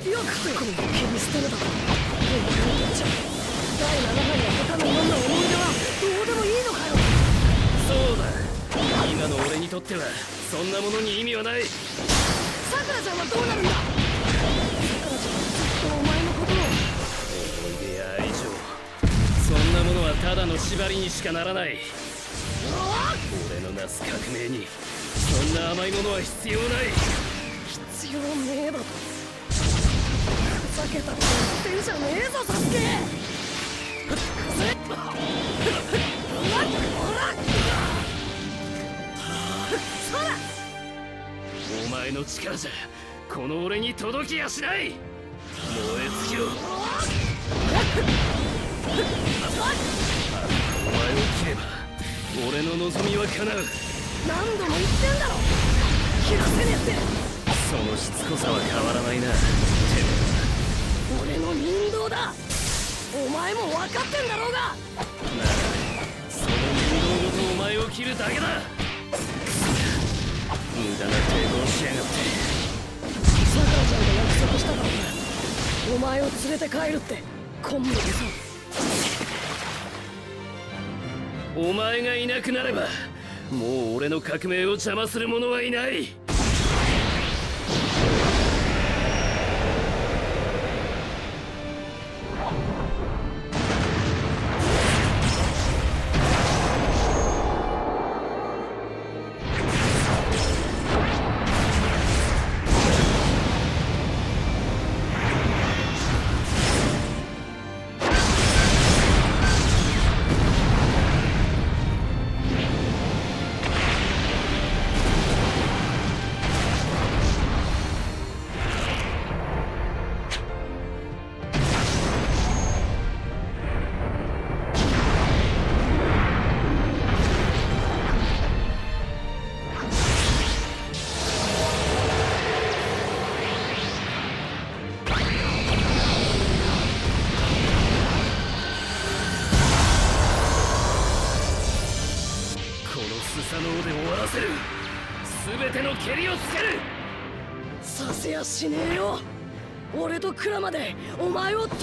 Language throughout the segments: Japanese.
よくここに切り捨てるだろ。お前にとっちゃ第7波には他のいろんな思い出はどうでもいいのかよ。 そうだ、今の俺にとってはそんなものに意味はない。 さくらちゃんはどうなるんだ。さくらちゃんはずっとお前のことを。 思い出や愛情、そんなものはただの縛りにしかならない。俺のなす革命にそんな甘いものは必要ない。 必要ねえだとふざけたこと言ってんじゃねえぞサスケ。 お前の力じゃこの俺に届きやしない。燃え尽きろ。お前を切れば俺の望みは叶う。 何度も言ってんだろ切らせねえって。 そのしつこさは変わらないな。 俺の人道だ。お前も分かってんだろうが。 なあ、その人道ごとお前を切るだけだ。無駄な抵抗しやがって。 さくらちゃんと約束したからな。お前を連れて帰るって今度こそ。 お前がいなくなればもう俺の革命を邪魔する者はいない。スサノオで終わらせる。全ての蹴りをつける。 させやしねえよ。俺とクラマでお前を止める。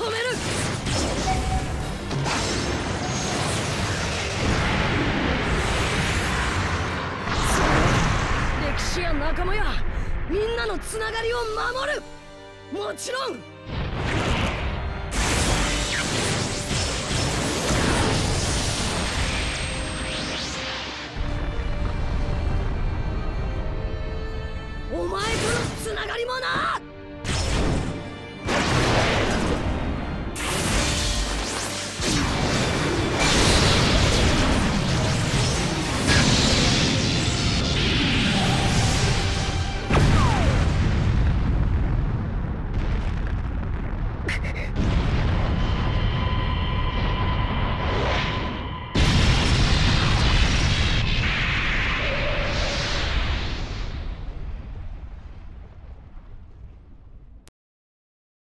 歴史や仲間やみんなのつながりを守る。もちろん